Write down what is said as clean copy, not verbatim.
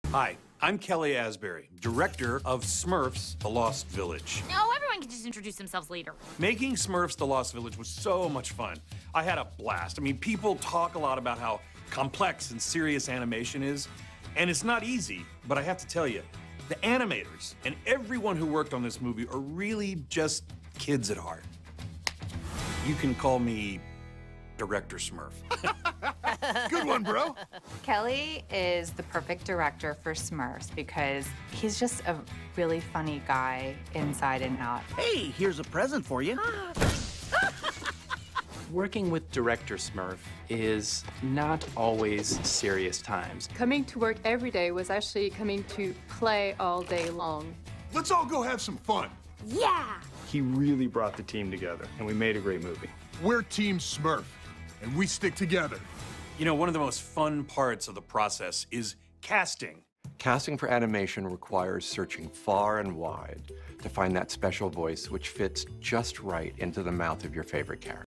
Hi, I'm Kelly Asbury, director of Smurfs: The Lost Village. No, everyone can just introduce themselves later. Making Smurfs: The Lost Village was so much fun. I had a blast. I mean, people talk a lot about how complex and serious animation is, and it's not easy, but I have to tell you, the animators and everyone who worked on this movie are really just kids at heart. You can call me Director Smurf. Good one, bro. Kelly is the perfect director for Smurfs because he's just a really funny guy inside and out. Hey, here's a present for you. Working with Director Smurf is not always serious times. Coming to work every day was actually coming to play all day long. Let's all go have some fun. Yeah! He really brought the team together, and we made a great movie. We're Team Smurf, and we stick together. You know, one of the most fun parts of the process is casting. Casting for animation requires searching far and wide to find that special voice which fits just right into the mouth of your favorite character.